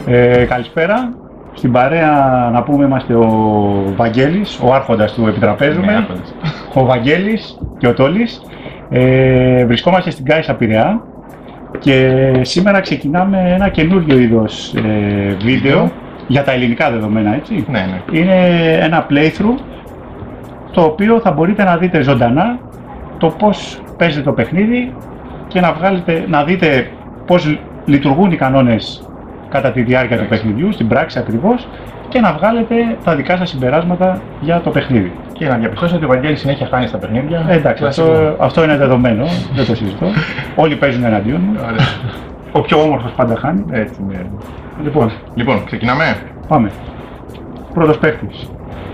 Καλησπέρα. Στην παρέα να πούμε είμαστε ο Βαγγέλης, ο άρχοντας του επιτραπέζουμε, ο Βαγγέλης και ο Τόλης. Βρισκόμαστε στην Κάισσα Πειραιά και σήμερα ξεκινάμε ένα καινούριο είδος βίντεο για τα ελληνικά δεδομένα, έτσι. Ναι. Είναι ένα playthrough το οποίο θα μπορείτε να δείτε ζωντανά το πώς παίζετε το παιχνίδι και να δείτε πώς λειτουργούν οι κανόνες κατά τη διάρκεια του παιχνιδιού, στην πράξη ακριβώς, και να βγάλετε τα δικά σας συμπεράσματα για το παιχνίδι. Και να διαπιστώσετε ότι ο Βαγγέλης συνέχεια χάνει στα παιχνίδια. Εντάξει, αυτό είναι δεδομένο, δεν το συζητώ. Όλοι παίζουν εναντίον μου. Ο πιο όμορφος πάντα χάνει. Έτσι, ναι. Λοιπόν, ξεκινάμε. Πάμε. Πρώτος παίκτης.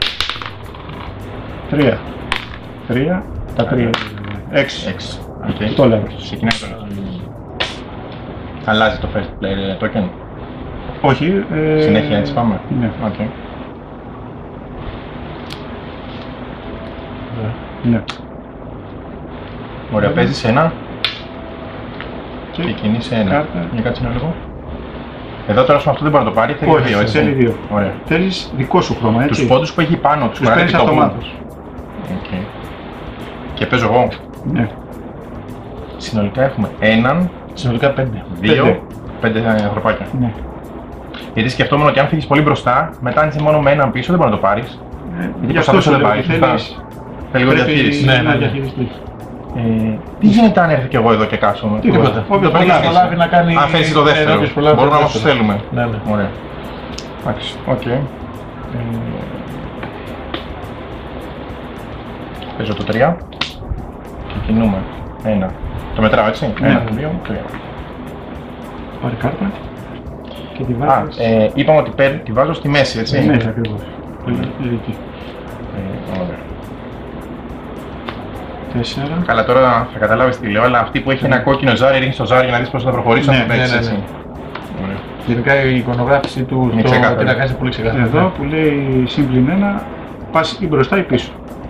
3. Τα 3. 6. Το λέω. Ξεκινάει τώρα. Αλλάζει το first player token. Όχι. Συνέχεια έτσι πάμε. Ναι. Okay. Ναι. Ωραία, παίζεις ένα και κινείς ένα. Για κάτσε ένα λίγο. Εδώ τώρα σου αυτό δεν μπορεί να το πάρει, θέλει δύο, έτσι. Θέλει δύο. Ωραία. Θέλεις δικό σου χρώμα, έτσι. Τους πόντους που έχει πάνω, τους παίρνεις αυτομάτως. Okay. Και παίζω εγώ. Ναι. Συνολικά έχουμε έναν, συνολικά 5. 5 ανθρωπάκια. Ναι. Γιατί σκεφτόμουν ότι αν φύγεις πολύ μπροστά, μετά αν είσαι μόνο με έναν πίσω δεν μπορεί να το πάρεις. Γιατί προς τα πίσω δεν πάρεις. Θέλει λίγο διαχείριση. Ναι, να διαχειριστείς. Τι γίνεται αν έρθει και εγώ εδώ και κάσουμε? Τίποτα. Όποιος προλάβει να κάνει... Αν φέρεις το δεύτερο, μπορούμε να μας το θέλουμε. Ναι. Ωραία. Εντάξει, οκ. Παίζω το 3 και κινούμε. 1. Το μετράω, έτσι. 1, 2, 3. Πάρε κάρτα και τη βάζεις. Είπαμε ότι τη βάζω στη μέση, έτσι. Στη μέση ακριβώς. Ωραία. 4. Καλά, τώρα θα καταλάβεις τι λέω, αλλά αυτή που έχει ένα κόκκινο ζάρι, ρίχνεις το ζάρι για να δεις πώς θα προχωρήσει να το παίξεις, έτσι. Γενικά η εικονογράφηση του τι να κάνεις πολύ ξεκάθαρα. Εδώ που λέει σύμπλην 1, πας ή μπροστά ή πίσω.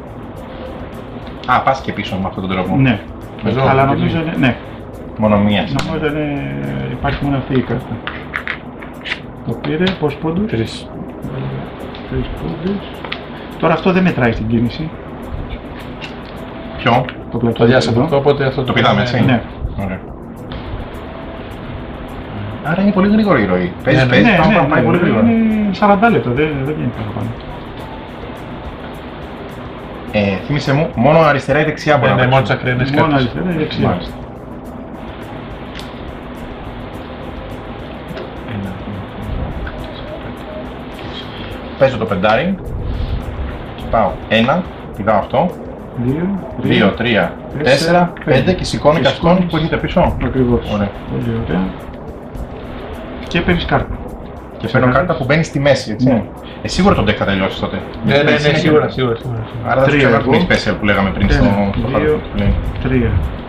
Α, πας και πίσω με αυτόν τον τρόπο. Ναι. Αλλά νομίζω είναι, ναι. Μόνο μία. Νομίζω υπάρχει μόνο αυτή η κάρτα. Το πήρε, πόσους πόντους? 3 πόντους. Τώρα αυτό δεν μετράει στην κίνηση. Ποιο? Το διάσημο, οπότε αυτό το πηδάμε, έτσι. Ναι. Ωραία. Άρα είναι πολύ γρήγορη η ροή. Παίζει, πάει πολύ γρήγορα. Είναι 40 λεπτό, δεν βγαίνει παραπάνω. Θύμισε μου, μόνο αριστερά ή δεξιά μπορεί να παίξει. Μόνο τις ακραίες κάρτες. Μόνο αριστερά ή δεξιά. Παίζω το πεντάρι και πάω 1, πηδάω αυτό, 2, 3, 4, 5 και σηκώνει και αυτόν που έχετε πίσω. Ακριβώς. Ωραία. Πολύ ωραία. Και παίρνεις κάρτα. Και παίρνω κάρτα που μπαίνει στη μέση, έτσι. Ναι. Σίγουρα τον deck θα τελειώσεις τότε. Ναι, σίγουρα. Άρα θα σου ξανάρθουν οι special που λέγαμε πριν στο χαρτί. 3.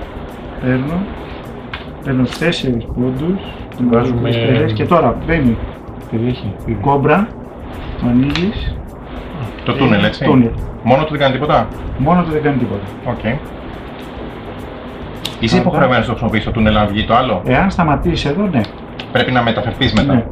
Παίρνω 4 πόντους. Και τώρα μπαίνει η κόμπρα. Το ανοίγεις. Το τούνελ, έτσι. Μόνο του δεν κάνει τίποτα. Μόνο του δεν κάνει τίποτα. Οκ. Είσαι υποχρεωμένος να το χρησιμοποιήσεις το τούνελ να βγει το άλλο? Εάν σταματήσεις εδώ, ναι. Πρέπει να μεταφερθείς μετά. Ναι.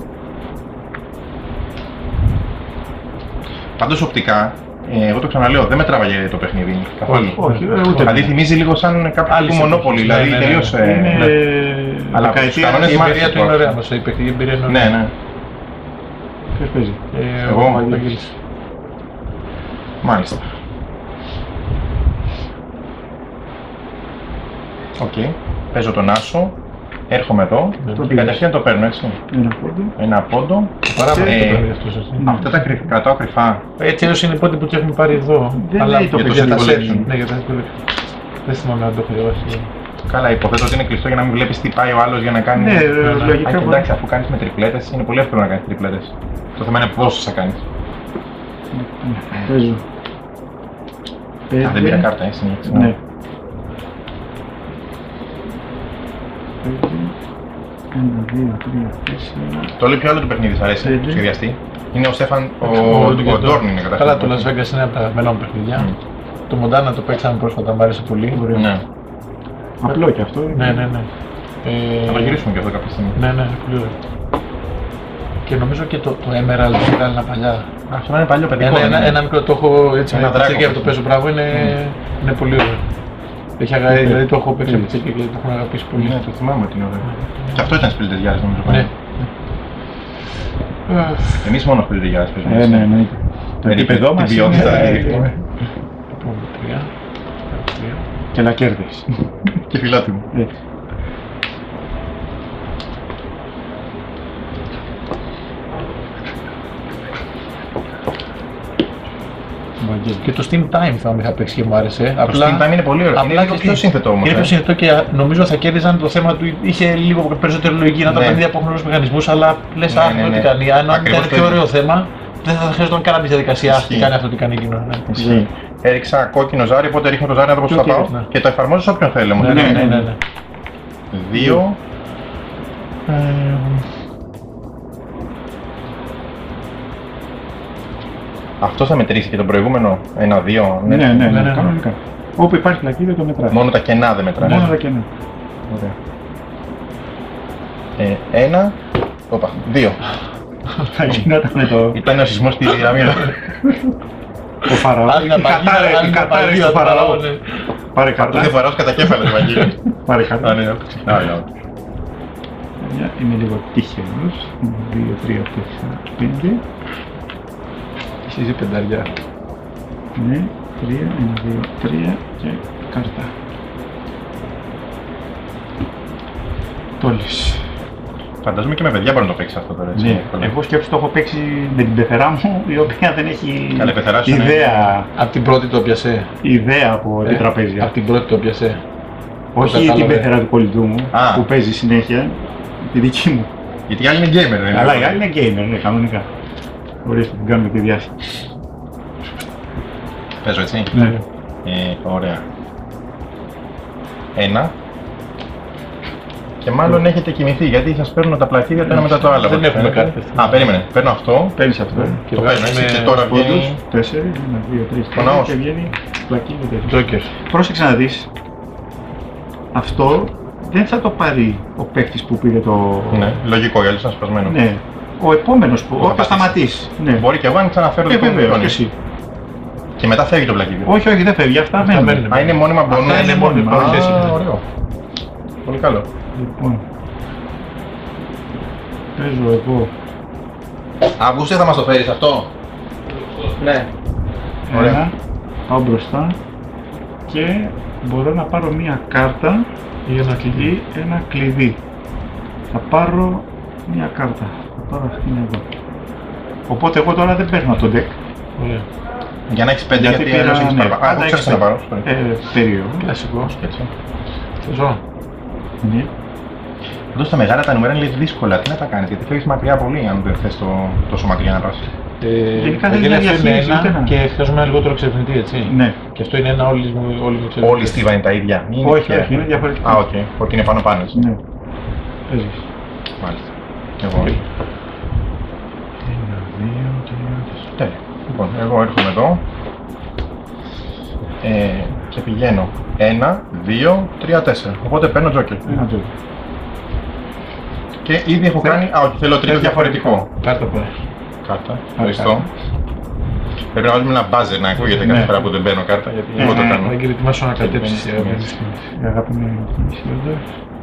Πάντως οπτικά, εγώ το ξαναλέω, δεν με τράβαγε το παιχνίδι καθόλου. Όχι, ούτε. Δηλαδή θυμίζει λίγο σαν κάποιο τύπου Μονόπολη, δηλαδή τελείως... Αλλά τους κανόνες η εμπειρία του είναι ωραία όμως, η παιχνίδι εμπειρία είναι ωραία. Ναι. Ποιος παίζει? Εγώ, Βαγγέλης. Μάλιστα. Οκ. Παίζω τον άσο, έρχομαι εδώ και κατευθείαν το παίρνω, έτσι. Ένα πόντο. Αυτά τα κρατάω κρυφά. Έτσι έως είναι οι πόντοι που του έχουμε πάρει εδώ. Αλλά για το collection. Ναι, για τα collection. Δεν θυμάμαι να το έχω διαβάσει. Καλά, υποθέτω ότι είναι κλειστό για να μην βλέπεις τι πάει ο άλλος για να κάνει... Ναι, λογικά. Εντάξει, αφού κάνεις με τριπλέτες, είναι πολύ εύκολο να κάνεις τριπλέτες. Το θέμα είναι πόσες θα κάνεις. Παίζω. Δεν πήρα κάρτα, συνέχισε. Ναι. 1, 2, 3, 4... Το λέει ποιο άλλο του παιχνίδι σ' αρέσει, του σχεδιαστή? Είναι ο Στέφαν, ο Ντόρν είναι καταρχήν. Καλά, το Las Vegas είναι από τα αγαπημένα μου παιχνίδια. Το Montana το παίξαμε πρόσφατα, μου άρεσε πολύ. Απλό και αυτό. Ναι. Θα το γυρίσουμε και αυτό κάποια στιγμή. Ναι, πολύ ωραία. Και νομίζω και το Emerald που ήταν ένα παλιά. Αυτό είναι παλιό παιδικό. Ένα μικρό, το έχω έτσι Ένα με δράκο. τσέκια από το παίζω, μπράβο, είναι πολύ ωραίο. Δηλαδή το έχω παίξει από τσέκια και το έχω αγαπήσει πολύ. Ναι, το θυμάμαι ότι είναι ωραίο. Και αυτό ήταν σπιλτεριάρες νομίζω. Ναι. Εμείς μόνο σπιλτεριάρες παίζουμε. Ναι. Το επίπεδό μας την ποιότητα. Λοιπόν, 3. και να κέρδεις. Και φιλότιμο. Έτσι. Και το Steam Time θα είχα παίξει και μου άρεσε. Το Steam Time είναι πολύ ωραίο. Είναι λίγο πιο σύνθετο όμως. Είναι πιο σύνθετο και νομίζω θα κέρδιζαν το θέμα του. Είχε λίγο περισσότερη λογική να τα παιχνίδια από γνωστούς μηχανισμούς, αλλά λες αυτό τι κάνει. Αν ήταν πιο ωραίο θέμα, δεν θα χρειαζόταν καν τη διαδικασία. Τι κάνει αυτό, τι κάνει εκείνο. Ισχύει. Έριξα κόκκινο ζάρι, οπότε ρίχνω το ζάρι να δω πώς θα πάω. Και το εφαρμόζω σε όποιον θέλει όμως. Ναι. 2. Αυτό θα μετρήσει και τον προηγούμενο 1-2. Ναι, κανονικά. Όπου υπάρχει πλακή δεν το μετράει. Μόνο τα κενά δεν μετράει. Μόνο τα κενά. Ωραία. 1. Όπα, 2. Θα γινόταν το... Ήταν ο σεισμός στη γραμμή. Ο Φαραώ. Η κατάρρευση του Φαραώ. Πάρε κάρτα. Είναι Φαραώς κατά κέφαλος, Βαγγέλη. Πάρε κάρτα. Ναι. Είμαι λίγο τύχαιος. 2, 3, 4, 5. Έχεις δει πενταριά. Ναι, 3, 1, 2, 3 και κάρτα. Τόλης. Φαντάζομαι και με παιδιά μπορεί να το παίξει αυτό τώρα. Ναι, εγώ σκέψου το έχω παίξει με την πεθερά μου, η οποία δεν έχει ιδέα. Απ' την πρώτη το πιασέ. Ιδέα από την τραπέζια. Απ' την πρώτη το πιασέ. Όχι την πεθερά του κολλητού μου, που παίζει συνέχεια, τη δική μου. Γιατί η άλλη είναι gamer, αλλά η άλλη είναι gamer, ναι, κανονικά. Ορίστε, την κάνουμε τη διάση. Παίζω έτσι. Ναι. Ωραία. 1. Και μάλλον έχετε κοιμηθεί γιατί σας παίρνουν τα πλακίδια το ένα μετά το άλλο. Δεν έχουμε κάτι. Περίμενε. Παίρνω αυτό. Παίρνεις αυτό. Το παίρνω έτσι και τώρα βγαίνει... 4, 1, 2, 3, 4 και βγαίνει πλακίδια. Τζόκερ. Πρόσεξε να δεις. Αυτό δεν θα το πάρει ο παίκτης που πήρε το... Ναι, λογικό, γιατί ήταν σπασμένο. Ναι. Ο επόμενος που θα σταματήσει. Ναι. Μπορεί και εγώ αν ξαναφέρω το επόμενο. Εσύ. Και μετά φεύγει το πλακίδιο. Όχι, δεν φεύγει. Αυτά μένουν. Α, είναι μόνιμα μπονούς. Αυτά είναι μόνιμα. Ωραίο. Πολύ καλό. Λοιπόν. Παίζω εγώ. Αύγουστε θα μας το φέρεις αυτό. Ναι. Ωραία. Πάω μπροστά. Και μπορώ να πάρω μία κάρτα ή ένα κλειδί. Θα πάρω μία κάρτα. Θα πάρω αυτήν εδώ. Οπότε εγώ τώρα δεν παίρνω το deck. Ωραία. Για να έχεις 5 γιατί αλλιώς έχεις παραπάνω. Α, ξέρεις να πάρω. Περίεργο. Κλασικό. Ζω. Ναι. Εδώ στα μεγάλα τα νούμερα είναι λίγο δύσκολα. Τι να τα κάνεις, γιατί φεύγεις μακριά πολύ αν δεν θες τόσο μακριά να πας. Γενικά δεν είναι ένα και χρειάζομαι ένα λιγότερο εξερευνητή, έτσι. Ναι. Και αυτό είναι ένα όλοι Όλοι οι Στίβα είναι τα ίδια. Όχι, είναι διαφορετικά. Α, οκ. Ότι είναι πάνω. Ναι. Παίζεις. Μάλιστα. Εγώ. 1, 2, 3, 4. Τέλεια. Λοιπόν, εγώ έρχομαι εδώ και πηγαίνω 1, 2, 3, 4. Οπότε παίρνω τζόκερ. Ένα τζόκερ. Και ήδη έχω κάνει. Α, όχι, θέλω τρίτο διαφορετικό. Κάρτα πάει. Κάρτα. Ευχαριστώ. Πρέπει να βάλουμε ένα μπάζερ να ακούγεται κάθε φορά που δεν παίρνω κάρτα, γιατί εγώ το κάνω. Αγγέλη, ετοιμάσου να κατέψεις. Η αγάπη μου είναι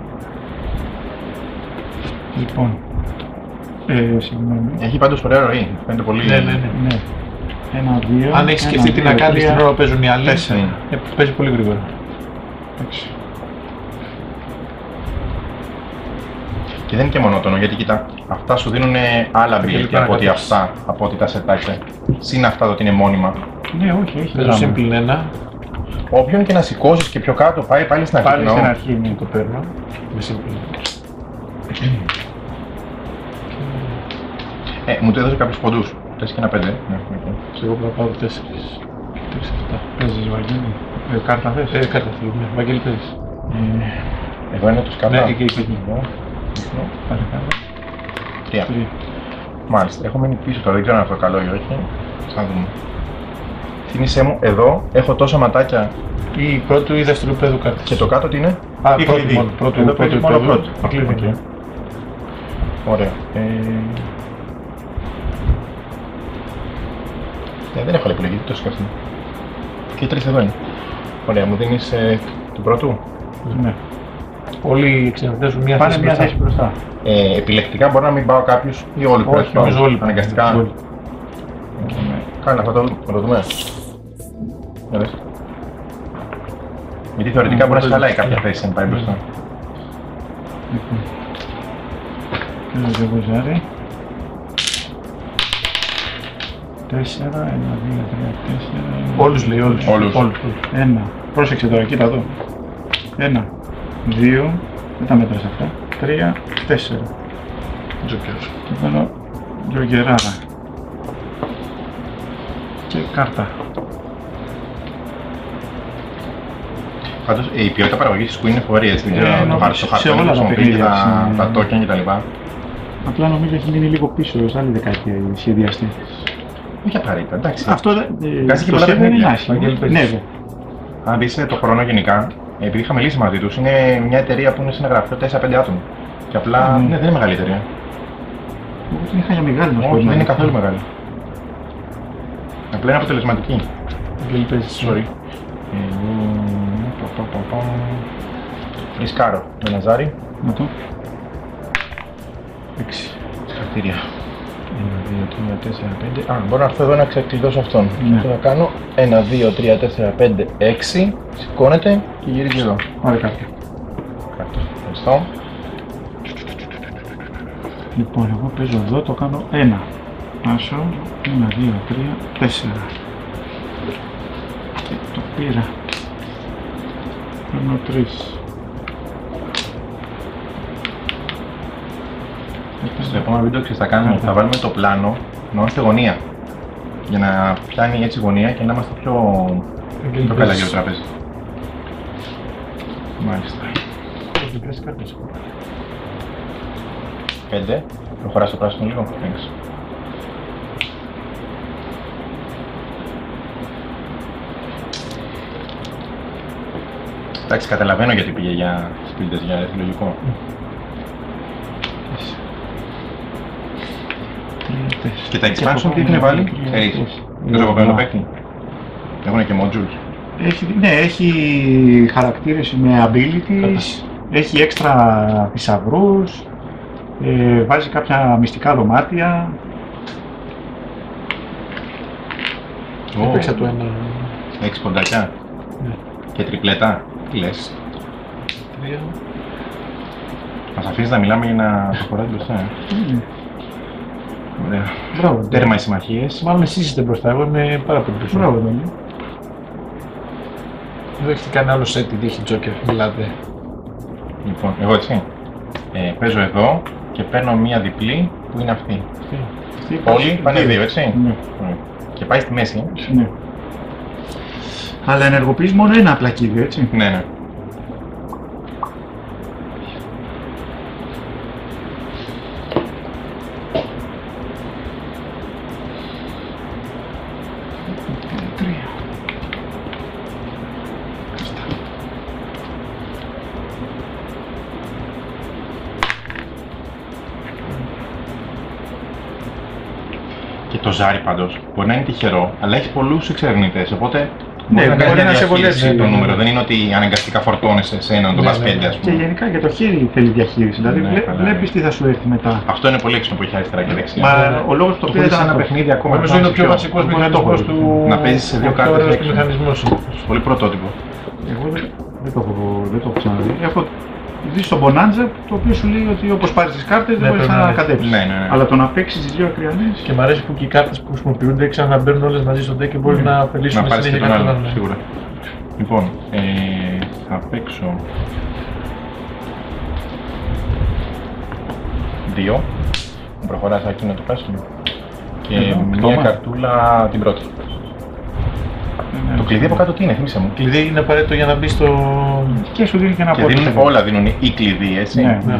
λοιπόν. Συγγνώμη. Έχει πάντως ωραία ροή. Φαίνεται πολύ. Ναι. 1, 2. Αν έχεις σκεφτεί τι να κάνεις την ώρα που παίζουν οι άλλοι, 4. παίζει πολύ γρήγορα. Και δεν είναι και μονότονο, γιατί κοιτά, αυτά σου δίνουν άλλα ability από ότι αυτά, από ότι τα σετάκια. Συν αυτά το ότι είναι μόνιμα. Ναι, όχι. Παίζω simple 1. Όποιον και να σηκώσεις και πιο κάτω πάει πάλι στην αρχή. Πάλι στην αρχή, ναι. Το παίρνω. Με simple. Μου το έδωσε κάποιους ποντούς. 4 και ένα 5. Ναι, και εγώ πρέπει να πάρω 4. 3, 7. Παίζεις Βαγγέλη. Κάρτα θες. Κάρτα θέλει. Βαγγέλη παίζεις. Εδώ είναι τους κάρτα. Ναι, εκεί. Πάρε κάρτα. 3. Μάλιστα, έχω μείνει πίσω τώρα, δεν ξέρω αν αυτό καλό ή όχι. Θα δούμε. Θύμησέ μου, εδώ έχω τόσα ματάκια. Ή πρώτου ή δεύτερου επίπεδου κάρτες. Και το κάτω τι είναι? Α, πρώτου επίπεδου. Ωραία. Δεν έχω άλλη επιλογή, το σκέφτομαι. Και οι τρεις εδώ είναι. Ωραία, μου δίνεις του πρώτου. Ναι. Όλοι οι εξαιρετές σου πάνε μια θέση μπροστά. Επιλεκτικά μπορεί να μην πάω κάποιους ή όλοι πρέπει. Όχι, νομίζω όλοι. Αναγκαστικά. Κάνε αυτό το δούμε. Για δες. Γιατί θεωρητικά μπορεί να σχαλάει κάποια θέση αν πάει μπροστά. Ένα ζευγάρι. 4, 1, 2, 3, 4. Όλους λέει, όλους. Ένα. Πρόσεξε τώρα, κοίτα εδώ. 1, 2, δεν τα μέτρας αυτά. 3, 4. Τζοκέρ. Και παίρνω τζοκεράρα. Και κάρτα. Πάντως η ποιότητα παραγωγής της Queen είναι φοβερή, έτσι, δεν ξέρω το χαρτί όλα τα παιχνίδια, τα token κτλ. Απλά νομίζω έχει μείνει λίγο πίσω σε άλλη δεκαετία οι σχεδιαστές. Όχι απαραίτητα, εντάξει. Αυτό βγάζει και πολλά παιχνίδια. Ναι, αν δεις το χρόνο γενικά, επειδή είχαμε λύσει μαζί τους, είναι μια εταιρεία που είναι σε ένα γραφείο 4-5 άτομα. Και απλά ναι, δεν είναι μεγάλη εταιρεία. Εγώ την είχα για μεγάλη, να σου πω. Όχι, δεν είναι καθόλου μεγάλη. Απλά είναι αποτελεσματική. Sorry. Ρισκάρω με Ναζάρι. Να το. 6. Συγχαρητήρια. 1, 2, 3, 4, 5. Α, μπορώ να έρθω εδώ να ξεκλειδώσω αυτόν. Ναι. Και θα κάνω 1, 2, 3, 4, 5, 6. Σηκώνεται και γυρίζει εδώ. Ωραία, κάρτα. Ευχαριστώ. Λοιπόν, εγώ παίζω εδώ, το κάνω 1. Άσο, 1, 2, 3, 4. Και το πήρα. Παίρνω 3. Στο επόμενο βίντεο θα κάνουμε, θα βάλουμε το πλάνο να είμαστε γωνία. Για να πιάνει έτσι γωνία και να είμαστε πιο καλά για το τραπέζι. Μάλιστα. 5. Προχωράς το πράσινο λίγο. Thanks. Εντάξει, καταλαβαίνω γιατί πήγε για σπίλτες, για λογικό. Και τα expansion τι έχουν βάλει, ξέρεις, δεν το κοπαίνω παίκτη. Έχουν και modules. Ναι, έχει χαρακτήρες με abilities, έχει έξτρα θησαυρούς, βάζει κάποια μυστικά δωμάτια. Έπαιξα το ένα. 6 ποντάκια και τριπλέτα. Τι λες. 3. Μας αφήνεις να μιλάμε για να το χωράς μπροστά. Ωραία. Μπράβο. Τέρμα οι συμμαχίες. Μάλλον εσείς είστε μπροστά, εγώ είμαι πάρα πολύ πίσω. Μπράβο, ναι. Εδώ έχετε κάνει άλλο set, τι έχει Joker, μιλάτε. Λοιπόν, εγώ έτσι. Παίζω εδώ και παίρνω μία διπλή που είναι αυτή. Όλοι πάνε 2, έτσι. Ναι. Και πάει στη μέση. Ναι. Αλλά ενεργοποιείς μόνο ένα πλακίδι, έτσι. Ναι, ναι. Και το ζάρι πάντως μπορεί να είναι τυχερό, αλλά έχει πολλούς εξερευνητές, οπότε ναι, μπορεί να σε βολεύσει το νούμερο. Δεν είναι ότι αναγκαστικά φορτώνεσαι σε έναν, τον πας 5 ας πούμε. Και γενικά για το χέρι θέλει διαχείριση, δηλαδή βλέπεις τι θα σου έρθει μετά. Αυτό είναι πολύ έξυπνο που έχει αριστερά και δεξιά. Μα ο λόγος που το πήρε ήταν ένα παιχνίδι ακόμα. Νομίζω είναι ο πιο βασικός μηχανισμός του. Να παίζεις σε δύο κάρτες έξω. Πολύ πρωτότυπο. Εγώ δεν το έχω ξαναδεί. Έχω δει στο Bonanza, το οποίο σου λέει ότι όπως πάρεις τις κάρτες δεν μπορείς να ανακατέψεις. Αλλά το να παίξεις τις δύο ακριανές. Και μου αρέσει που και οι κάρτες που χρησιμοποιούνται ξαναμπαίνουν όλες μαζί στο deck και μπορεί να ωφελήσουν να συνέχεια τον άλλο. Σίγουρα. Λοιπόν, θα παίξω 2. Μου προχωράς εκείνο το πράσινο. Και μια καρτούλα την πρώτη. Το κλειδί από κάτω τι είναι, θύμισε μου. Κλειδί είναι απαραίτητο για να μπει στο. Και σου δίνει και ένα πόρτο. Όλα δίνουν ή κλειδί, έτσι. Ναι.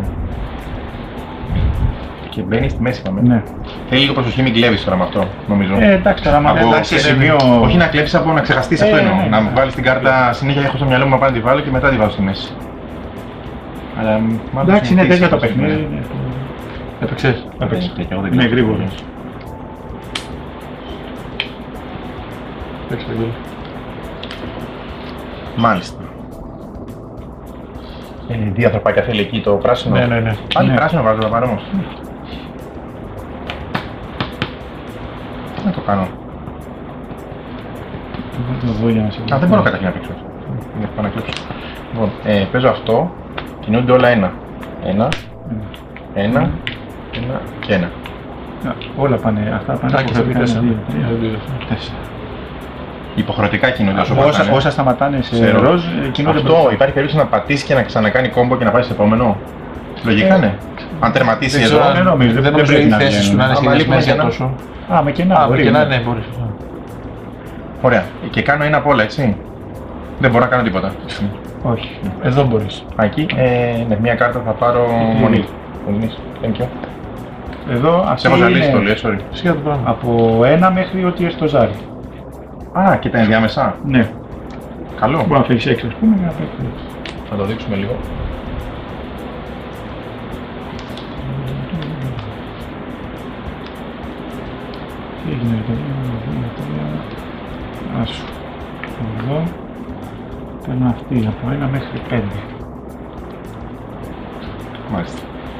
Και μπαίνει στη μέση, είπαμε. Ναι. Θέλει λίγο προσοχή, μην κλέβεις τώρα με αυτό, νομίζω. Εντάξει, τώρα μα σε σημείο. Όχι να κλέψεις από να ξεχαστείς αυτό εννοώ. Να βάλεις την κάρτα συνέχεια, έχω στο μυαλό μου να πάω να τη βάλω και μετά τη βάζω στη μέση. Αλλά εντάξει, είναι τέτοιο το παιχνίδι. Έπαιξες. Ναι, γρήγορα. Παίξε το γκολ. Μάλιστα. Δύο ανθρωπάκια θέλει εκεί το πράσινο. Ναι. Πάλι πράσινο βάζω να πάρω όμως. Τι να το κάνω. Δεν μπορώ καταρχήν να παίξω. Είναι πάνω να κλέψω. Λοιπόν, παίζω αυτό. Κινούνται όλα ένα. Ένα και ένα. Όλα πάνε, αυτά πάνε υποχρεωτικά. Υποχρεωτικά κινούνται όσα σταματάνε σε ροζ, κινούνται. Αυτό υπάρχει περίπτωση να πατήσει και να ξανακάνει κόμπο και να πάει σε επόμενο. Λογικά ναι. Αν τερματίσει εδώ. Δεν νομίζω, δεν πρέπει να θέσεις σου να είναι σχετικές τόσο. Με κενά, ναι, μπορείς. Ωραία. Και κάνω ένα απ' όλα, έτσι. Δεν μπορώ να κάνω τίποτα. Όχι. Εδώ μπορείς. Εκεί, ναι, μία κάρτα θα πάρω μονή. Thank you. Εδώ αυτή είναι από 1 μέχρι ότι έρθει το ζάρι. Α, και τα ενδιάμεσα. Ναι. Καλό. Μπορεί να φέρεις 6 ας πούμε. Θα το δείξουμε λίγο. Τι έγινε άσου. Εδώ. Παίρνω αυτή από 1 μέχρι 5. Μάλιστα.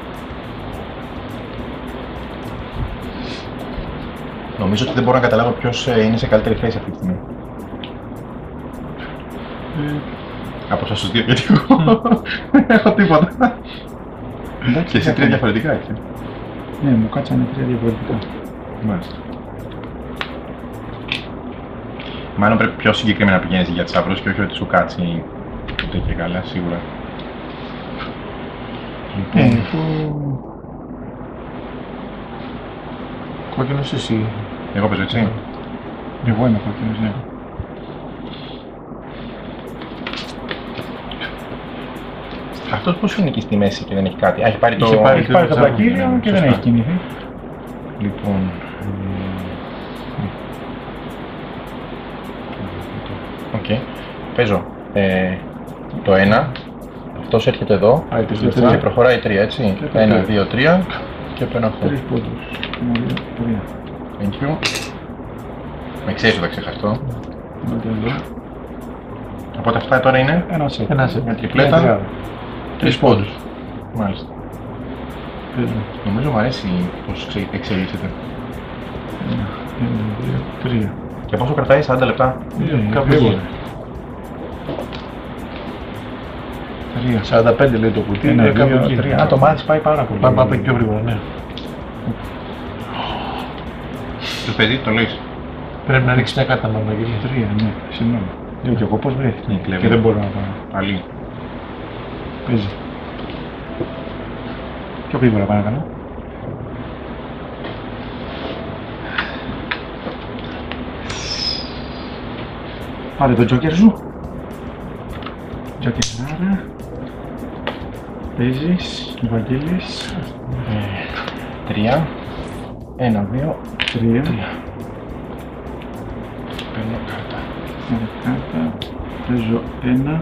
Νομίζω ότι δεν μπορώ να καταλάβω ποιος είναι σε καλύτερη θέση αυτή τη στιγμή. Από εσάς τους δύο, γιατί εγώ δεν έχω τίποτα. Και εσύ 3 διαφορετικά έχεις. Ναι, μου κάτσανε 3 διαφορετικά. Μάλιστα. Μάλλον πρέπει πιο συγκεκριμένα να πηγαίνεις για Τσαύρος και όχι ότι σου κάτσει ούτε και καλά, σίγουρα. Κόκκινος εσύ. Εγώ παίζω έτσι. Εγώ είμαι κόκκινος, ναι. Αυτός πώς είναι εκεί στη μέση και δεν έχει κάτι. Έχει πάρει το πλακίδιο και δεν έχει κινηθεί. Λοιπόν... Οκ. Παίζω το 1. Αυτός έρχεται εδώ και προχωράει 3, έτσι. 1, 2, 3 και παίρνω αυτό. 3 πόντους. Thank you. Με ξέρεις ότι θα ξεχαστώ. Οπότε αυτά τώρα είναι ένα σετ. με τριπλέτα, 3 πόντους. Μάλιστα. Νομίζω μου αρέσει πώς εξελίσσεται. 1, 2, 3. Και πόσο κρατάει, 40 λεπτά? Κάπου εκεί. 45 λέει το κουτί, είναι κάπου εκεί. Α, το μάτς πάει πάρα πολύ. Πάμε πιο γρήγορα, ναι. Το παιδί το λες. Πρέπει να ρίξει μια κάρτα μόνο εκεί. 3, ναι, συγγνώμη. Λέω και εγώ πώς βρέθηκε και δεν μπορώ να πάω. Πάλι. Παίζει. Πιο γρήγορα πάει να κάνω. Πάρε το τζόκερ σου. Τζόκεράρα. Παίζεις, Βαγγέλης. 3. 1, 2, 3. Παίρνω κάρτα. Παίρνω κάρτα. Παίζω 1.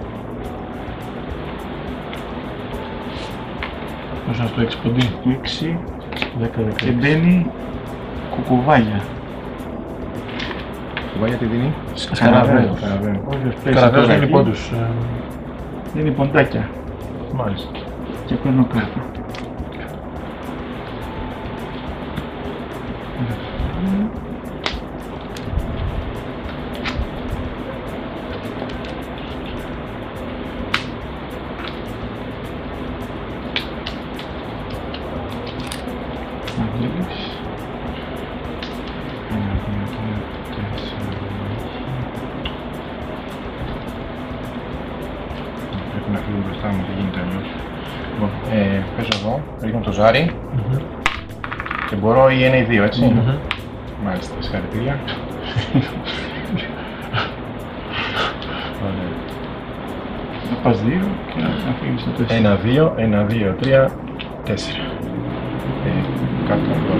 Πόσο στο 6 ποντί. 6. 10, και μπαίνει κουκουβάγια. Κουκουβάγια τι δίνει? Καραβαίος. Καραβαίος δίνει πόντους. Δίνει ποντάκια. Μάλιστα. Και παίρνω κάρτα. Πρέπει να φύγω μπροστά μου, δεν γίνεται αλλιώς. Λοιπόν, παίζω εδώ, ρίχνω το ζάρι και μπορώ ή 1 ή 2, έτσι. Μάλιστα, συγχαρητήρια. Να πας 2 και να φύγεις το 4. 1, 2, 1, 2, 3, 4. Κάτω εδώ.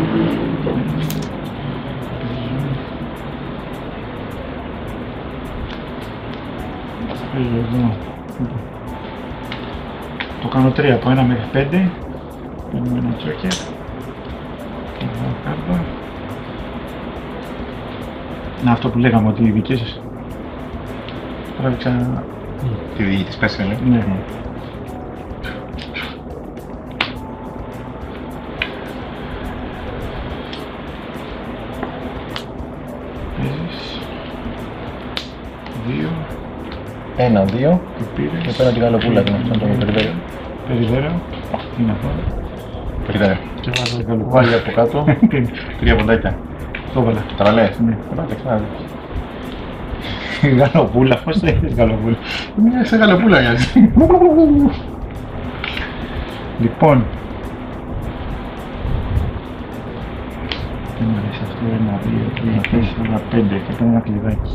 Παίζω εδώ. Το κάνω 3 από 1 μέχρι 5. Παίρνουμε ένα τσόκερ. Και εδώ κάρτα. Να, αυτό που λέγαμε ότι οι δικές σας. Τράβηξα... Τη δική της πέσανε. Ναι. Παίζεις... 2... 1-2 και πήρες... και παίρνω τη γαλοπούλα την αυτό το περιδέριο. Περιδέριο. Τι είναι αυτό? Περιδέριο. Και βάζω τη γαλοπούλα. Βάλει από κάτω. 3 ποντάκια. Το έβαλα. Τα βαλές. Ναι. Γαλοπούλα, πώς το έχεις γαλοπούλα? Μια σε γαλοπούλα μοιάζει. Λοιπόν. Τι μου αρέσει αυτό, 1, 2, 3, 4, 5 και παίρνει ένα κλειδάκι.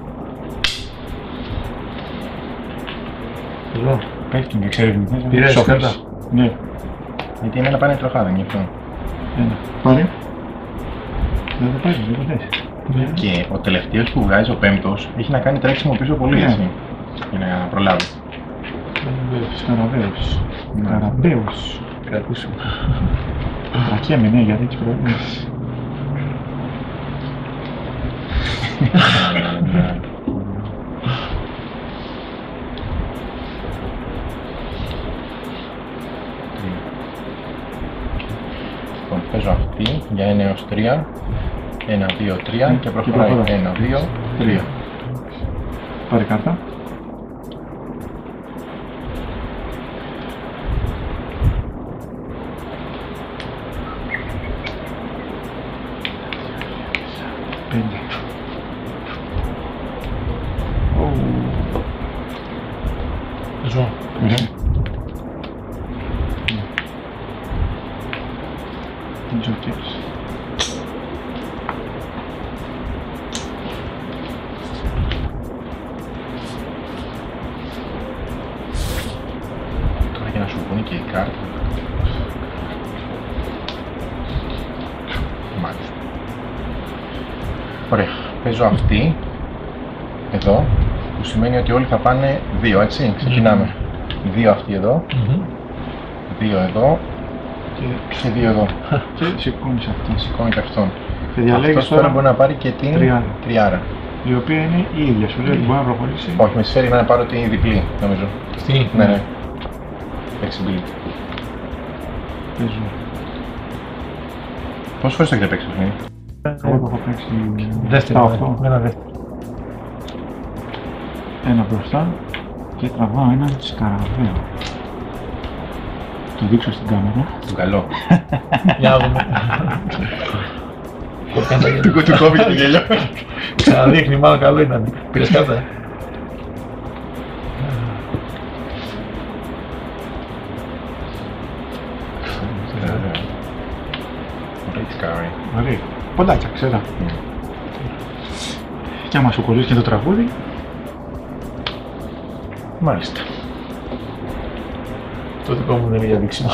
Εδώ. Πέφτουν και ξέρουν. Πήρες κάρτα. Ναι. Γιατί εμένα πάνε τροχάδα γι' αυτό. Ένα. Πάρε. Δεν το πάρει, δεν το θες. Και ο τελευταίος που βγάζει, ο πέμπτος, έχει να κάνει τρέξιμο πίσω πολύ έτσι. Για να προλάβει. Σκαραβαίος. Καραμπαίος. Κρατήσουμε. Τρακιέμαι, ναι, γιατί έχεις προβλήσεις. Λοιπόν, παίζω αυτή για 1 έως 3. 1, 2, 3 και προχωράει 1, 2, 3. Πάρε κάρτα. Πέντε. Ζω. Τζοκέρς. Τώρα για να σου πούνε και η κάρτα. Μάλιστα. Ωραία. Παίζω αυτή. Εδώ. Που σημαίνει ότι όλοι θα πάνε 2, έτσι. Ξεκινάμε. 2 αυτή εδώ. 2 εδώ. Και 2 εδώ. Και σηκώνεις αυτή. Σηκώνει και αυτόν. Και διαλέγεις Αυτός τώρα μπορεί να πάρει και την τριάρα. Η οποία είναι η ίδια. Σου λέει ότι μπορεί να προχωρήσει. Όχι, με συμφέρει να πάρω τη διπλή, νομίζω. Αυτή. Ναι, ναι. Flexibility. Παίζω. Πόσες φορές το έχετε παίξει παιχνίδι? Εγώ το έχω παίξει Δεύτερο. 7-8. Ένα δεύτερο. Ένα μπροστά και τραβάω έναν σκαραβαίο. Το δείξω στην κάμερα. Του καλό. Για να δούμε. Του κόβει το γέλιο. Ξαναδείχνει, μάλλον καλό ήταν. Πήρες κάρτα. Ωραία. Ποντάκια, ξέρω. Και άμα σου κολλήσει και το τραγούδι. Μάλιστα. Το δικό μου δεν είναι για δείξιμο.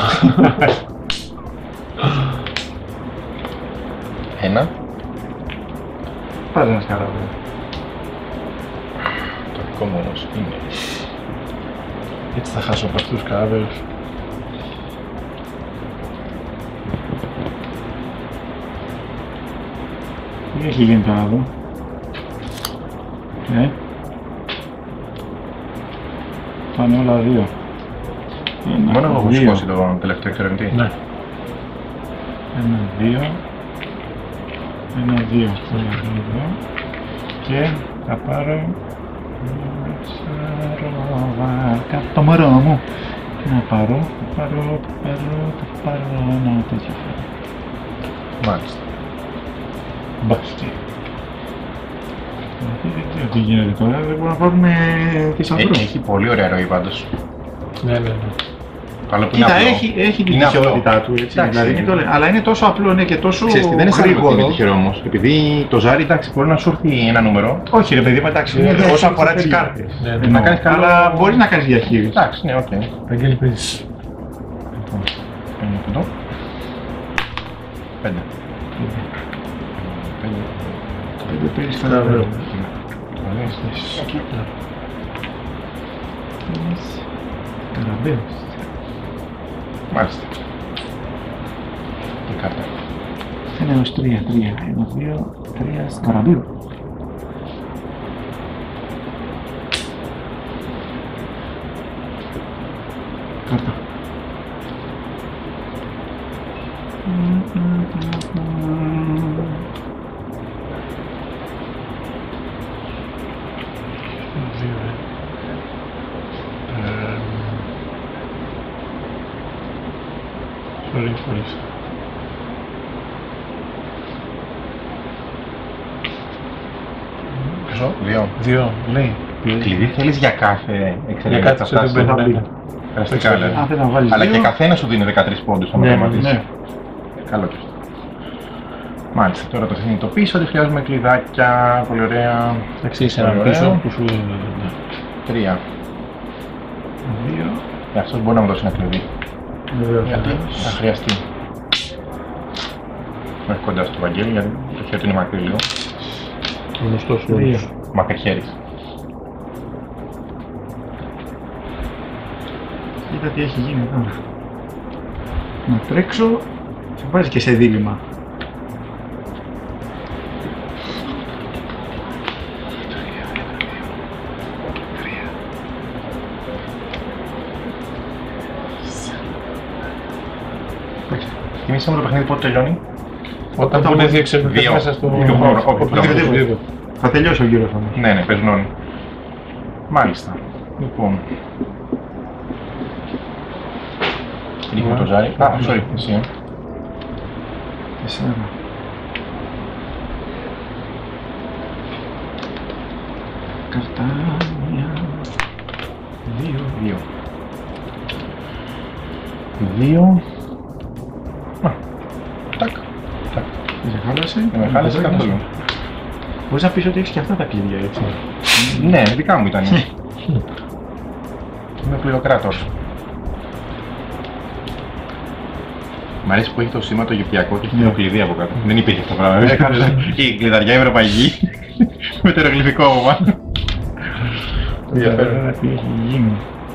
Ένα. Πάρε ένα σκαραβαίο. Το δικό μου όμως είναι. Έτσι θα χάσω από αυτούς τους καραβαίους. Τι έχει γίνει τώρα εδώ? Πάνε όλα 2. Μόνο εγώ έχω σηκώσει το τελευταίο εξερευνητή. Ναι. 1, 2. 1, 2. Και θα πάρω... το μωρό μου. Τι να πάρω? Θα πάρω ένα τέτοιο. Μάλιστα. Μπάσκετ. Δεν ξέρω τι γίνεται τώρα, δεν μπορούμε να πάρουμε θησαυρό. Έχει πολύ ωραία ροή πάντως. Ναι, ναι, ναι. Κοίτα, έχει την τυχαιότητά του, έτσι, δηλαδή, αλλά είναι τόσο απλό, ναι, και τόσο γρήγορο. Δεν είναι τυχερό όμως, επειδή το ζάρι, εντάξει, μπορεί να σου έρθει ένα νούμερο. Όχι ρε παιδί, εντάξει, όσον αφορά τις κάρτες. Να κάνεις καλό... Αλλά μπορείς να κάνεις διαχείριση. Εντάξει, ναι, οκ. Αγγέλη, παίζεις. Λοιπόν, παίρνω αυτό εδώ. 5. 5 παίρνεις σκαραβαίο. Σκαραβαίος. Μάλιστα. Τι κάρτα? 1 έως 3, 1, 2, 3, σκαραβαίο. Πόσο, 2. 2, λέει. Κλειδί θέλεις για κάθε εξαιρετική Για κάθε κατάσταση. δεν Περαστικά λέει. Αν θες να βάλεις Αλλά δύο. και καθένα σου δίνει 13 πόντους, άμα Ναι, το μάθεις. ναι. Καλό και αυτό. Μάλιστα, τώρα το συνειδητοποιήσω ότι χρειάζομαι κλειδάκια. Πολύ ωραία. Εντάξει, είσαι Πολύ ένα ωραία. πίσω που σου... 3. 2. Αυτός μπορεί να μου δώσει ένα κλειδί. Γιατί θα χρειαστεί. Μέχρι κοντά στο Βαγγέλη, γιατί το χέρι του είναι μακρύ λίγο. Γνωστός Δύο. όλος. Μακρύ χέρι. Κοίτα τι έχει γίνει τώρα. Να τρέξω, σε βάζει και σε δίλημμα. Θυμήσαμε το παιχνίδι πότε τελειώνει. Όταν πούνε δύο εξαιρετικές Δύο. μέσα στο... Δύο χρόνο. Όχι, Οπωσδήποτε. Θα τελειώσει ο γύρος όμως. Ναι, ναι, παίζουν όλοι. Μάλιστα. Λοιπόν. Ρίχνουμε το ζάρι. Α, sorry, εσύ. 4. Καρτά, 1, 2. 2. Τάκ. Τάκ. Δεν σε χάλασε. Δεν με χάλασε καθόλου. Μπορείς να πεις ότι έχεις και αυτά τα κλειδιά, έτσι. Ναι, δικά μου ήταν. Είμαι πληροκράτος. Μ' αρέσει που έχει το σήμα το Αιγυπτιακό και έχει το κλειδί από κάτω. Δεν υπήρχε αυτό το πράγμα. Η κλειδαριά ευρωπαϊκή με το ιερογλυφικό από πάνω. Τώρα τι έχει γίνει.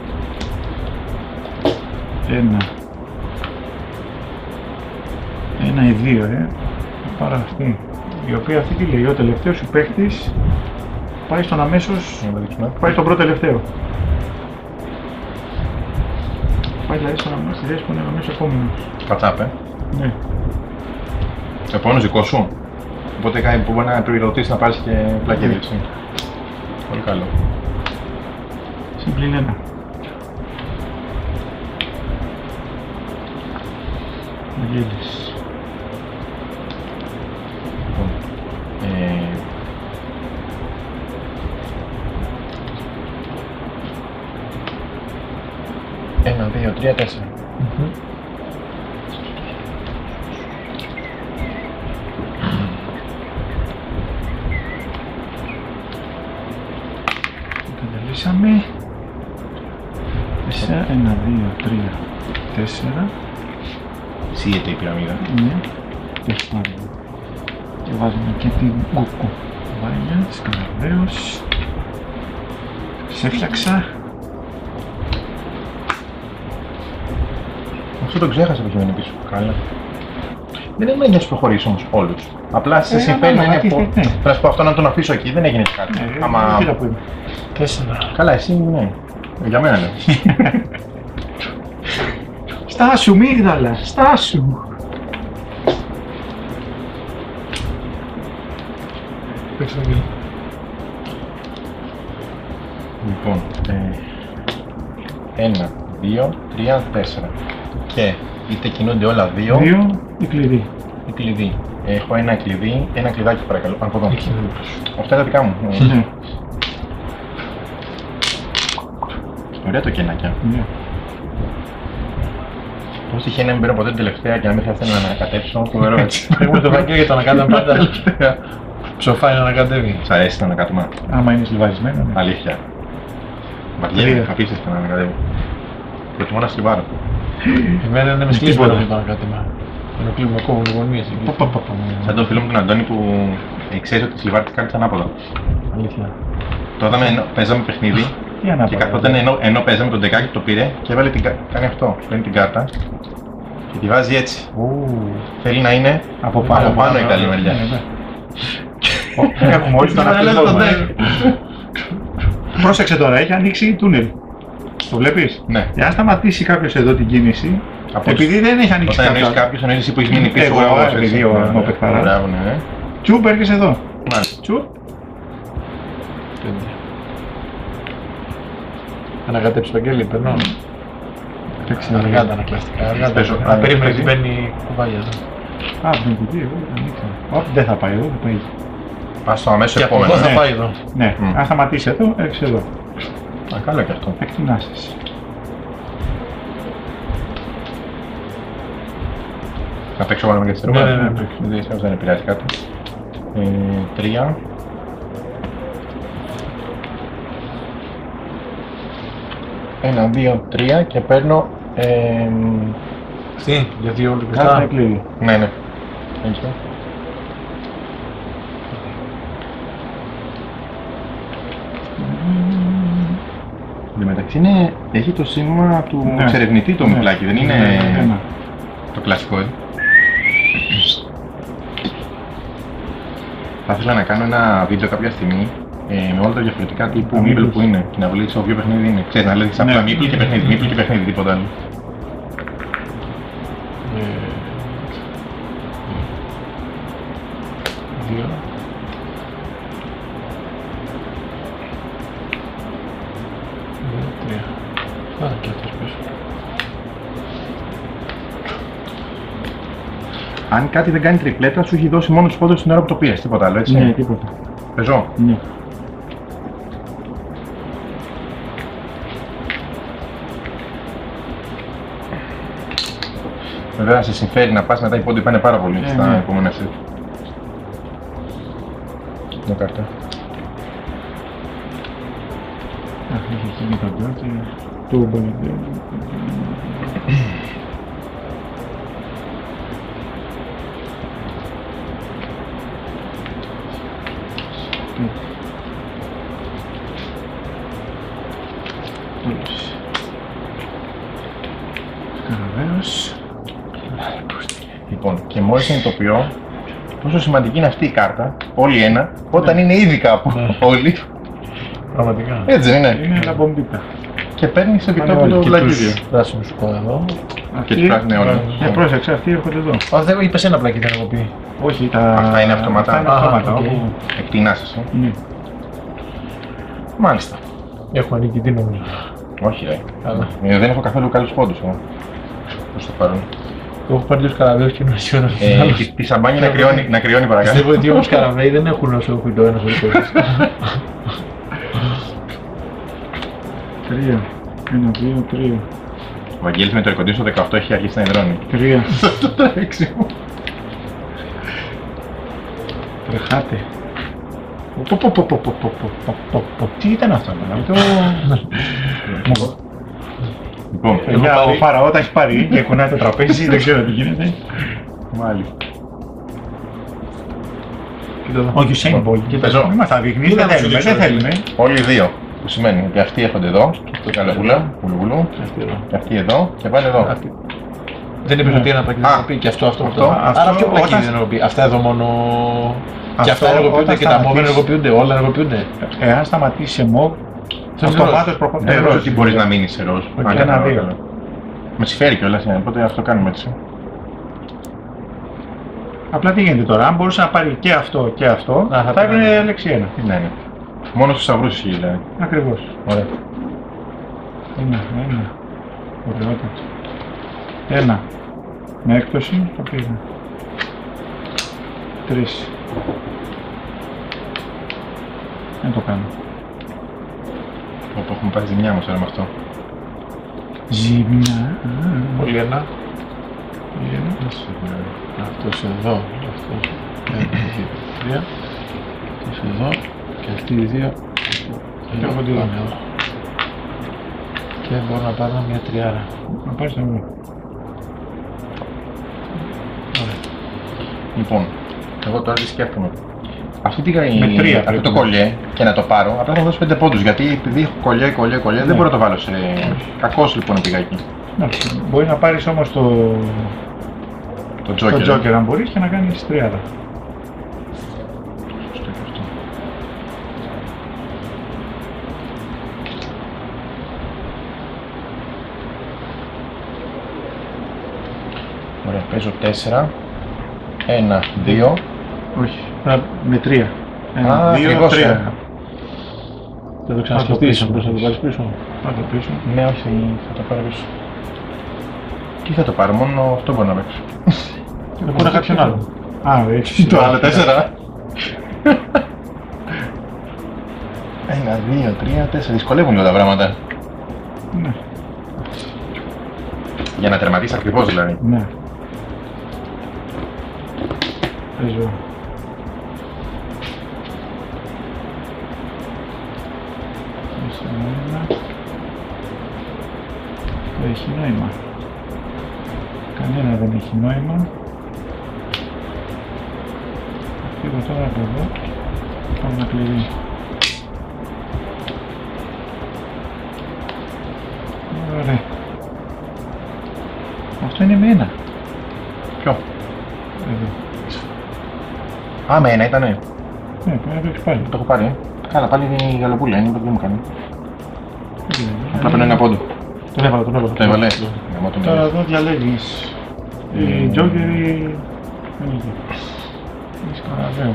1 ή 2, πάρω αυτή. Η οποία αυτή τι λέει, ο τελευταίος σου παίκτης πάει στον αμέσως, πάει στον πρώτο τελευταίο. Πάει δηλαδή στον αμέσως, στη θέση που είναι ο αμέσως επόμενος. Κατσάπε. Ναι. Το επόμενο δικό σου. Οπότε κάτι που μπορεί να πληρωτήσεις να πάρεις και πλακίδι, έτσι. Πολύ καλό. Συμπλήν 1. Βαγγέλης. Λοιπόν, 1, 2, 3, 4. Καταλήξαμε. 1, 2, 3, 4. Σύγεται η πυραμίδα. Ναι. Και πάμε. Και βάζουμε και την κούκου. Βάγια, σκαναβαίος. Σε έφτιαξα. Αυτό το ξέχασα που είχε μείνει πίσω. Καλά. Δεν είναι να σου προχωρήσει όμως όλους. Απλά σε συμφέρει να είναι από... Θα σου πω αυτό να τον αφήσω εκεί, δεν έγινε κάτι. Άμα... Κοίτα που είναι. 4. Καλά, εσύ ναι. Για μένα ναι. Στάσου, μίγδαλα, στάσου. Παίξε Βαγγέλη. Λοιπόν, 1, 2, 3, 4. Και είτε κινούνται όλα 2 2 η κλειδί. ή κλειδί. Έχω ένα κλειδί, ένα κλειδάκι παρακαλώ, από εδώ. Αυτά είναι τα δικά μου. Ναι. Ωραία το κενάκια. Ναι. Πώς τυχαίνει να μην παίρνω ποτέ την τελευταία και να μην χρειάζεται να ανακατέψω. Φοβερό έτσι. Παίρνουμε το Βαγγέλη για το ανακάτω πάντα. Ψοφάει να ανακατεύει. Σ' αρέσει να ανακάτωμα. Άμα είναι σλιβαρισμένο, ναι. Αλήθεια. Βαριέμαι, απίστευτα να ανακατεύω. Προτιμώ να σλιβάρω. Εμένα είναι με σκλίσματα για το ανακάτεμα. Ενοχλούμε ακόμα γωνίες εκεί. Σαν τον φίλο μου τον Αντώνη που ξέρει ότι σλιβάρει τις κάρτες ανάποδα. Αλήθεια. Τότε παίζαμε παιχνίδι Τι ανάποδα. και καθόταν ενώ παίζαμε τον δεκάκι το πήρε και έβαλε κάνει αυτό. Παίρνει την κάρτα και τη βάζει έτσι. Θέλει να είναι από πάνω η καλή μεριά. Έχουμε όλοι τον αυτοσβόλμα. Πρόσεξε τώρα, έχει ανοίξει τούνελ. Το βλέπεις? Ναι. Εάν σταματήσει κάποιος εδώ την κίνηση, Επειδή δεν έχει ανοίξει όταν εννοείς κάποιος, εννοείς εσύ που έχεις μείνει πίσω. Εγώ, επειδή ο παιχταράς. Μπράβο, ναι. Τσουπ, έρχεσαι εδώ. Μάλιστα. Τσουπ. Ανακατέψει το Αγγέλη, περνώ. Αργά τα ανακλαστικά, αργά Παίζω. τα. Περίμενε ότι μπαίνει κουβάλια εδώ. Α, δεν κουτί, εγώ δεν ανοίξα. Όχι, δεν θα πάει εδώ, δεν πάει. Πας στο αμέσως Και από επόμενο. εδώ θα Ναι. πάει εδώ. Ναι, αν σταματήσει εδώ, έρχεσαι εδώ. Α, καλό και αυτό. Εκτινάσεις. Να παίξω πάνω με καθυστερό. Ναι. Δεν επηρεάζει κάτι. 3. Ένα, 2, 3 και παίρνω. Τι, για 2 Κάτω λεπτά. εκλείδη. Ναι, ναι. Έχεις το. Εν τω μεταξύ έχει το σήμα του Ναι. εξερευνητή το Ναι. μιπλάκι, δεν είναι Ναι. το κλασικό. Θα ήθελα να κάνω ένα βίντεο κάποια στιγμή με όλα τα διαφορετικά τύπου Meeple. Meeple που είναι και να βλέπεις όποιο παιχνίδι είναι. Ξέρεις, να λέεις απλά Ναι. Meeple και παιχνίδι, Meeple και παιχνίδι, τίποτα άλλο. Δύο. Τρία. Α, και αυτός πίσω. Αν κάτι δεν κάνει τριπλέτα, σου έχει δώσει μόνο τους πόντους στην ώρα που το πήρες, τίποτα άλλο, έτσι. Ναι, τίποτα. Πεζό. Ναι. Βέβαια, σε συμφέρει να πας μετά οι πόντοι πάνε πάρα πολύ στα ναι. επόμενα σετ. Το κάρτα. Αχ, είχε γίνει το πρώτο. Το μπαλαντέ. Σκαραβαίος. Λοιπόν, και μόλις συνειδητοποιώ πόσο σημαντική είναι αυτή η κάρτα, όλη ένα, όταν είναι ήδη κάπου όλοι. Πραγματικά. Έτσι δεν είναι. Είναι λαμπομπίτα. Και παίρνεις επί Πάνε τόπου όλοι το και βλακίδιο. Πράσινους σκό εδώ. Και τους πράσινοι όλοι. Πρόσεξε, αυτοί έρχονται εδώ. Α, δεν είπες ένα πλάκι δεν έχω πει. Όχι, Αυτά είναι αυτόματα. Αυτά είναι Α, αυτόματα. οκ. όπου- Εκτινάσεις, Ναι. Μάλιστα. Έχουμε νικητή νομίζω. Όχι ρε. Καλά. Δεν έχω καθόλου καλούς πόντους εγώ. Προς το παρόν. Εγώ έχω πάρει τους καραβαίους και είναι αισιόδοξος. Τη σαμπάνια να κρυώνει παρακάτω. Πιστεύω ότι όμως καραβαίοι δεν έχουν όσο έχουν το ένας ο δικός. 3. 1, 2, 3. Ο Βαγγέλης με το air condition στο 18 έχει αρχίσει να υδρώνει. 3. Το τρέξιμο. Τρεχάτε. Τι ήταν αυτό, Λοιπόν, Για ο Φαραώ τα έχει πάρει και κουνάει το τραπέζι, δεν ξέρω τι γίνεται. μάλιστα. Όχι, Σέιν Μπολ. Πεζό. Μην μας τα δείχνεις, δεν θέλουμε, δεν θέλουμε. Όλοι οι δύο. Που σημαίνει ότι αυτοί έρχονται εδώ, το καλαβούλα, πουλουγουλού, και αυτοί εδώ και πάνε εδώ. Δεν είπες ότι ένα πλάκι δεν ενεργοποιεί και αυτό. Άρα ποιο πλάκι δεν ενεργοποιεί. Αυτά εδώ μόνο. Και αυτά ενεργοποιούνται και τα μόβ ενεργοποιούνται, όλα ενεργοποιούνται. Εάν σταματήσει σε μόβ, αυτομάτως προχωράει. Δεν νομίζω ότι μπορείς να μείνεις σε ροζ. Οκ, ένα, δύο. Με συμφέρει κιόλας, οπότε αυτό κάνουμε έτσι. Απλά τι γίνεται τώρα, αν μπορούσε να πάρει και αυτό και αυτό, θα θα έπαιρνε. έπαιρνε λέξη 1. Ναι, ναι. Μόνο στους σταυρούς ισχύει, δηλαδή. Ακριβώς. Ωραία. Ένα. Ωραιότατο. 1. Με έκπτωση το πήγα. 3. Δεν το κάνω. Όπου έχουμε πάρει ζημιά μας τώρα με αυτό. Ζημιά. Πολύ ένα. Αυτός εδώ. Αυτός. 1, 2, 3. Αυτός εδώ. Και αυτοί οι δύο. Και εγώ τι πάνε εδώ. Και μπορώ να πάρω μια τριάρα. Να πάρεις το εγώ. Λοιπόν, εγώ τώρα τι σκέφτομαι. Αυτή τη Με τρία αυτό πρέπει το να. κολλιέ και να το πάρω, απλά θα μου δώσει 5 πόντους. Γιατί επειδή έχω κολλιέ, δεν μπορώ να το βάλω σε. Κακός λοιπόν πηγάκι. Εντάξει, μπορεί να πάρεις όμως το Το Joker. Joker αν μπορείς και να κάνεις τριάδα. Σωστό και αυτό. Παίζω 4. 1, 2. Όχι, με 3. 1, 2, 3. Θα το ξανασκεφτείς, πώς θα το πάρεις πίσω. Θα το πίσω. Ναι, όχι, θα το πάρω πίσω. Τι θα το πάρω, μόνο αυτό μπορώ να παίξω. Ακούω κάποιον άλλο. Α, έχεις Το άλλο 4. 1, 2, 3, 4. Δυσκολεύουν λίγο τα πράγματα. Ναι. Για να τερματίσεις ακριβώς δηλαδή. Ναι. Παίζω. Δεν έχει νόημα. Κανένα δεν έχει νόημα. Φύγω τώρα από εδώ. Πάμε να κλειδί. Ωραία. Αυτό είναι με 1. Ποιο? Εδώ. Α, με 1 ήτανε. Ναι, πρέπει να το έχεις πάλι. Το έχω πάρει. Καλά, πάλι η γαλοπούλα είναι, δεν μου κάνει. Απλά παίρνω ένα πόντο. Τον έβαλα, τον έβαλα. Το έβαλε. Τώρα εδώ διαλέγεις η Τζόκερ ή... η Σκαραβαίο.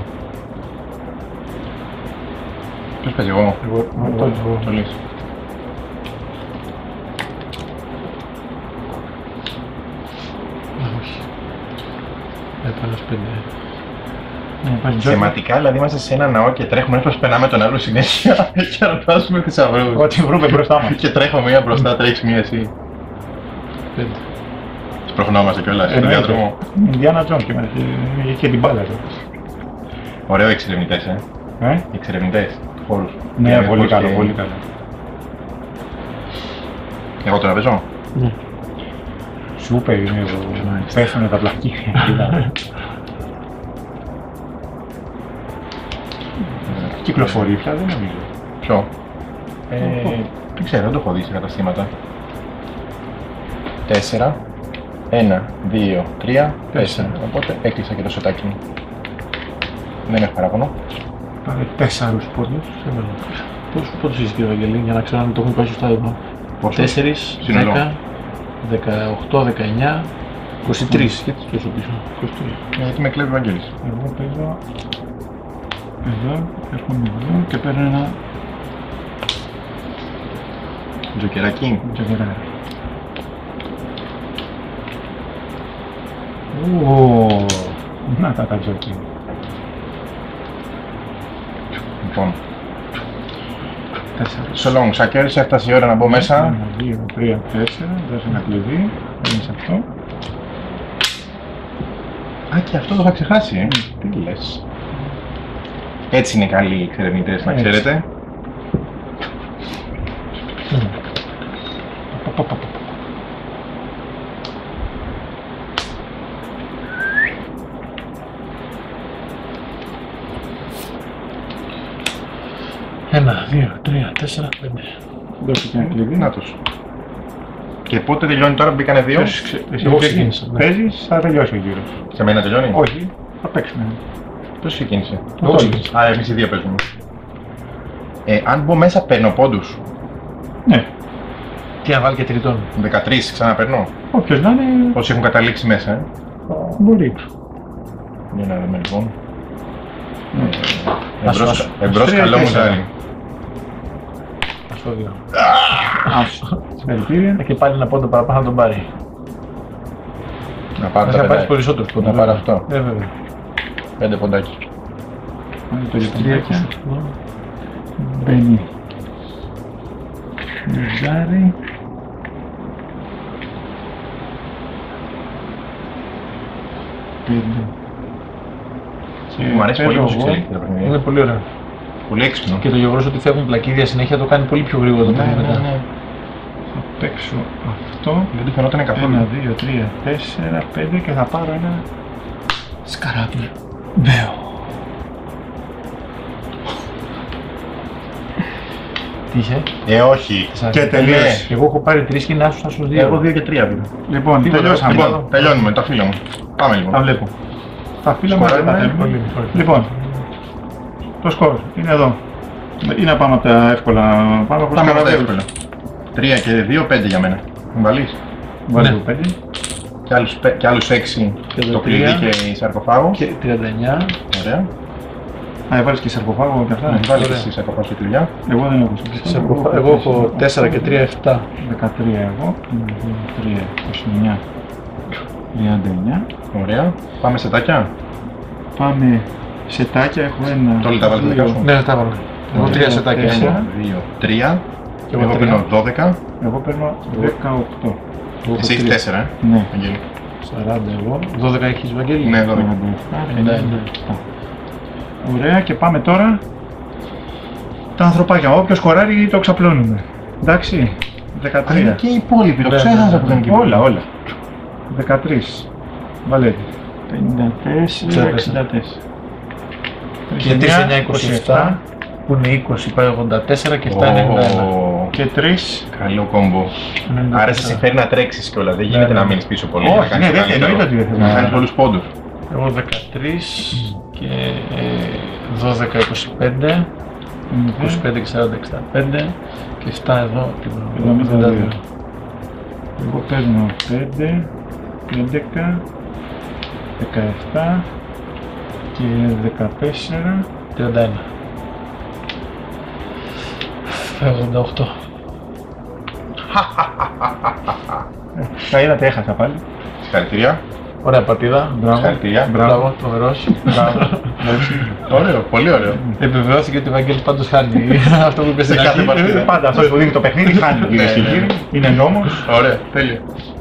Ποιος παίζει εγώ? Εγώ, Το λύσεις. Όχι. Έβαλα 5. Θεματικά, δηλαδή είμαστε σε ένα ναό και τρέχουμε όπως περνάμε τον άλλο συνέχεια και ανατάσσουμε θησαυρούς. Ό,τι βρούμε μπροστά μας. Και τρέχω μία μπροστά, τρέχεις μία εσύ. 5. Σπροχνόμαστε κιόλας στον διάδρομο. Ινδιάνα Τζον και είχε την μπάλα εδώ. Ωραίο οι εξερευνητές, οι εξερευνητές του χώρου. Ναι, πολύ καλό, πολύ καλό. Εγώ τώρα παίζω. Ναι. Σούπερ είναι εδώ, πέφτουνε τα πλακίδια. Κυκλοφορεί πια, δεν νομίζω. Ποιο? Δεν ξέρω, δεν το έχω δει σε καταστήματα. 4, 1, 2, 3, 4. Οπότε έκλεισα και το σετάκι μου. Δεν έχω παράπονο. Πάρε 4 πόντους. Πόσους πόντους είσαι κύριε Βαγγελή, για να ξέρω αν το έχουν πάει σωστά εδώ. 4, 10, 18, 19, 23. Γιατί τόσο πίσω. 23. Γιατί με κλέβει ο Βαγγέλης. Εγώ παίζω εδώ, έρχομαι εδώ και παίρνω ένα Τζοκεράκι. τζοκεράκι. Να τα τζοκί. Λοιπόν. Σολόγου, σακέρι, έφτασε η ώρα να μπω μέσα. 1, 2, 3, 4, δώσε ένα κλειδί, παίρνεις αυτό. Α, και αυτό το είχα ξεχάσει, Τι λες. Έτσι είναι καλοί οι εξερευνητές, να ξέρετε. Ένα, 2, 3, 4, 5. Δώσε και ένα κλειδί. Να τους. Και πότε τελειώνει τώρα που μπήκανε 2. Εγώ ξεκίνησα. Παίζεις, θα τελειώσει ο γύρος. Σε μένα τελειώνει. Όχι, θα παίξουμε. Ποιος ξεκίνησε? Εγώ ξεκίνησα. Α, εμείς οι δύο παίζουμε. Αν μπω μέσα παίρνω πόντους. Ναι. Τι αν βάλει και τριτών. 13 ξαναπαιρνώ. Όποιος να είναι, Όσοι έχουν καταλήξει μέσα, μπορεί. Για να δούμε λοιπόν. Να σου δώσω. Εμπρός καλό μου ζάρι. Αυτό δύο. Συγχαρητήρια. Και πάλι ένα πόντο παραπάνω να τον πάρει. Να πάρω Θα τα πάρεις 5. περισσότερους πόντους. Να πάρω αυτό. Βέβαια. 5 ποντάκι. Πάλι το λεπτριακά. Μπαίνει. Ζάρι. Πέντε. Μου αρέσει πολύ πως εγώ. εξελίχθηκε το παιχνίδι. Είναι πολύ ωραίο. Πολύ έξυπνο. Και το γεγονός ότι φεύγουν πλακίδια συνέχεια το κάνει πολύ πιο γρήγορα το παιχνίδι μετά. Θα παίξω αυτό. Δεν του φαινόταν καθόλου. 1, 2, 3, 4, 5 και θα πάρω ένα σκαράβι. Βέο. Τι είχε? Όχι. Και τελείωσε. Εγώ έχω πάρει 3 και είναι άσους 2. Εγώ 2 και 3 πήρα. Λοιπόν, τελειώσαμε. Λοιπόν, τελειώνουμε τα φύλλα μου. Πάμε Τα λοιπόν. βλέπω. Τα φύλλα μας δεν τα θέλουμε. Λοιπόν, το σκορ είναι εδώ. Ή να πάμε από τα εύκολα. Πάμε από Πάμε τα από τα εύκολα. εύκολα. 3 και 2, 5 για μένα. Μου βάλεις. Βάλε Ναι. το 5. Και άλλους 6 το κλειδί και η σαρκοφάγο. Και 39. Ωραία. Έβαλες και σαρκοφάγο και αυτά. Βάλεις και εσύ σαρκοφάγο και κλειδιά. Εγώ δεν έχω σαρκοφάγο. Εγώ έχω 4 και 3, 7. 13 εγώ. 3, 29, 39. Ωραία. Πάμε σε τάκια. Πάμε σετάκια, έχω ένα. Τώρα τα βάλετε δικά σου. Ναι, τα βάλω. Εγώ 3 σετάκια. 2, 3. Εγώ παίρνω 12. Εγώ παίρνω 18. Εσύ έχεις 4, Ναι. Αγγέλη. 40 εγώ. 12 έχεις, Βαγγέλη. Ναι, 12. 57. Ωραία, και πάμε τώρα τα ανθρωπάκια. Όποιο σκοράρει το ξαπλώνουμε. Εντάξει. 13. Είναι και οι υπόλοιποι, το ξέχασα που ήταν και όλα. 13. Βαλέτε. 54, 64. Και 3, 9, 27. Που είναι 20, πάει 84 και 7 είναι 91. Και 3. Καλό κόμπο. Άρα σε συμφέρει να τρέξεις κιόλας, δεν γίνεται να μείνεις πίσω πολύ. Όχι, ναι, δεν εννοείται ότι δεν θέλω. Να κάνεις πολλούς πόντους. Εγώ 13 και 12, 25. 25 και 40, 65 και 7 εδώ, 72. Εγώ παίρνω 5, 11, 17 και 14, 31. 88. Τα είδατε, έχασα πάλι. Συγχαρητήρια. Ωραία παρτίδα. Συγχαρητήρια. Μπράβο, τρομερός. Ωραίο, πολύ ωραίο. Επιβεβαιώθηκε ότι ο Βαγγέλης πάντως χάνει αυτό που είπε στην κάθε αρχή. παρτίδα. Πάντα αυτός που δίνει το παιχνίδι χάνει. Είναι νόμος. Ωραία, τέλεια.